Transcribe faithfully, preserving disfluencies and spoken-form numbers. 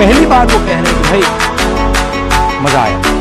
पहली बार वो कह रहे हैं कि भाई मजा आया।